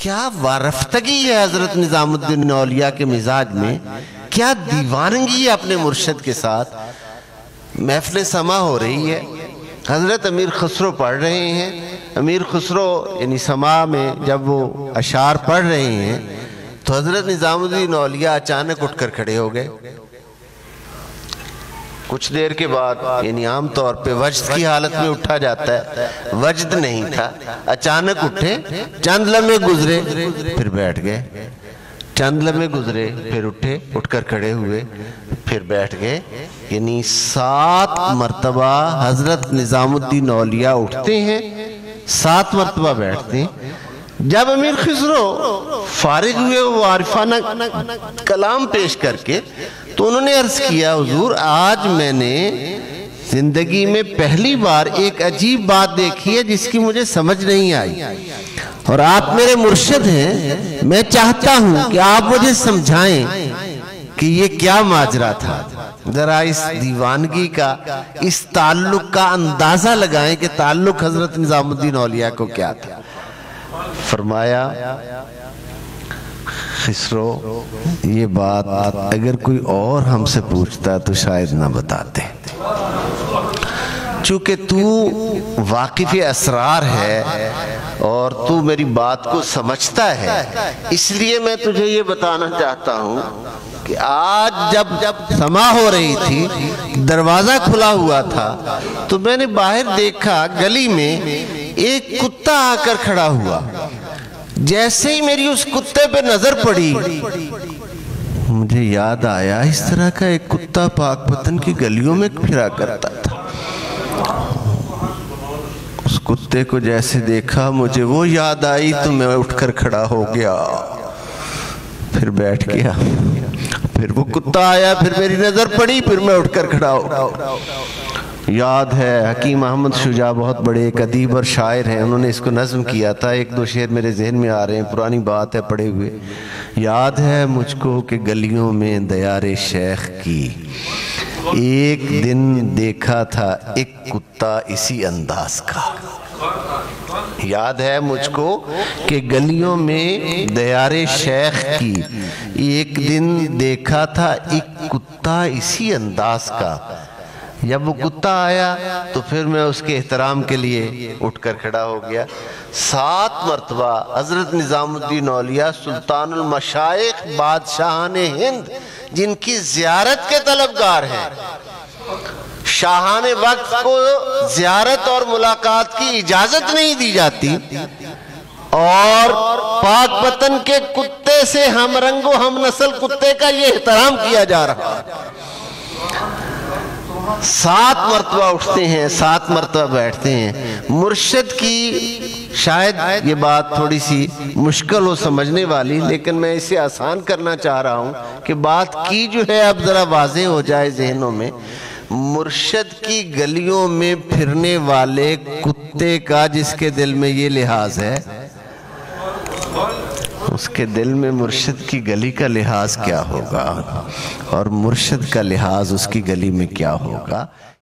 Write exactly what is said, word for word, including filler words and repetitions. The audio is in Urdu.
کیا وارفتگی ہے حضرت نظام الدین اولیاء کے مزاج میں، کیا دیوانگی ہے اپنے مرشد کے ساتھ۔ محفل سما ہو رہی ہے، حضرت امیر خسرو پڑھ رہے ہیں، امیر خسرو یعنی سما میں جب وہ اشعار پڑھ رہے ہیں تو حضرت نظام الدین اولیاء اچانک اٹھ کر کھڑے ہو گئے۔ کچھ دیر کے بعد یعنی عام طور پہ وجد کی حالت میں اٹھا جاتا ہے، وجد نہیں تھا، اچانک اٹھے، چند لمحے گزرے پھر بیٹھ گئے، چند لمحے گزرے پھر اٹھے، اٹھ کر کھڑے ہوئے پھر بیٹھ گئے، یعنی سات مرتبہ حضرت نظام الدین اولیاء اٹھتے ہیں، سات مرتبہ بیٹھتے ہیں۔ جب امیر خسرو فارغ ہوئے وہ عارفانہ کلام پیش کر کے تو انہوں نے عرض کیا حضور آج میں نے زندگی میں پہلی بار ایک عجیب بات دیکھی ہے جس کی مجھے سمجھ نہیں آئی، اور آپ میرے مرشد ہیں، میں چاہتا ہوں کہ آپ مجھے سمجھائیں کہ یہ کیا ماجرا تھا۔ ذرا اس دیوانگی کا، اس تعلق کا اندازہ لگائیں کہ تعلق حضرت نظام الدین اولیاء کو کیا تھا۔ فرمایا خسرو یہ بات اگر کوئی اور ہم سے پوچھتا تو شاید نہ بتاتے، چونکہ تو واقف اسرار ہے اور تو میری بات کو سمجھتا ہے، اس لیے میں تجھے یہ بتانا چاہتا ہوں کہ آج جب جب سما ہو رہی تھی، دروازہ کھلا ہوا تھا تو میں نے باہر دیکھا گلی میں ایک کتا آ کر کھڑا ہوا۔ جیسے ہی میری اس کتے پہ نظر پڑی مجھے یاد آیا اس طرح کا ایک کتا پاک پتن کی گلیوں میں پھرا کرتا تھا۔ اس کتے کو جیسے دیکھا مجھے وہ یاد آئی تو میں اٹھ کر کھڑا ہو گیا، پھر بیٹھ گیا، پھر وہ کتا آیا، پھر میری نظر پڑی، پھر میں اٹھ کر کھڑا ہو۔ یاد ہے حکیم احمد شجاع بہت بڑے ایک ادیب اور شاعر ہیں، انہوں نے اس کو نظم کیا تھا، ایک دو شعر میرے ذہن میں آ رہے ہیں، پرانی بات ہے پڑھے ہوئے۔ یاد ہے مجھ کو کہ گلیوں میں دیار شیخ کی ایک دن دیکھا تھا ایک کتا اسی انداز کا۔ یاد ہے مجھ کو کہ گلیوں میں دیار شیخ کی ایک دن دیکھا تھا ایک کتا اسی انداز کا۔ جب وہ کتا آیا تو پھر میں اس کے احترام کے لیے اٹھ کر کھڑا ہو گیا۔ سات مرتبہ حضرت نظام الدین اولیاء سلطان المشائخ بادشاہان ہند جن کی زیارت کے طلبگار ہیں، شاہان وقت کو زیارت اور ملاقات کی اجازت نہیں دی جاتی، اور پاک وطن کے کتے سے ہم رنگ و ہم نسل کتے کا یہ احترام کیا جا رہا ہے۔ سات مرتبہ اٹھتے ہیں، سات مرتبہ بیٹھتے ہیں۔ مرشد کی شاید یہ بات تھوڑی سی مشکل ہو سمجھنے والی، لیکن میں اسے آسان کرنا چاہ رہا ہوں کہ بات کی جو ہے اب ذرا واضح ہو جائے ذہنوں میں۔ مرشد کی گلیوں میں پھرنے والے کتے کا جس کے دل میں یہ لحاظ ہے، اس کے دل میں مرشد کی گلی کا لحاظ کیا ہوگا، اور مرشد کا لحاظ اس کی گلی میں کیا ہوگا۔